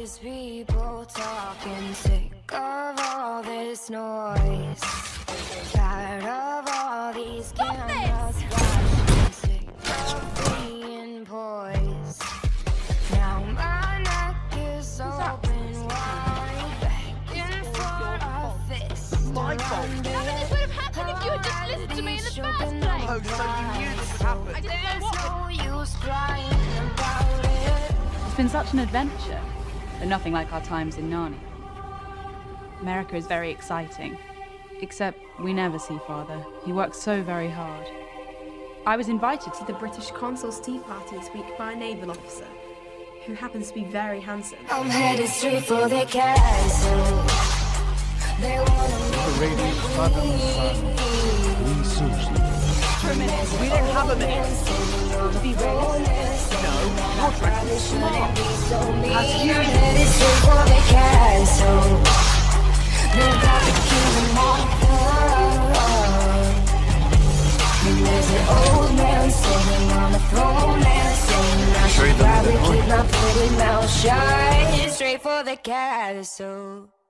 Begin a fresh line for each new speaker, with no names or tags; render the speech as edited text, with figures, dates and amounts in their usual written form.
these people talking, sick of all this noise, tired of all these cameras flashing, sick of being poised. Now my neck is open wide, begging for a fist.
My fault.
None of this would have happened if you had just listened to me in the first place.
Oh, so you knew this would happen?
I didn't know what would.
No use crying about it.
It's been such an adventure, but nothing like our times in Narnia. America is very exciting, except we never see Father. He works so very hard. I was invited to
The British consul's tea party this week by a naval officer, who happens to be very handsome.
I'm headed straight for the castle. They wanna
The radiant father and son. We sushi.
We don't have a minute.
to be realistic.
No, you're trying to be smart.
I'm headed straight for the castle. They're about to kill them all. And there's an old man sitting on the throne and saying I should probably keep my pretty mouth shut. Straight for the castle.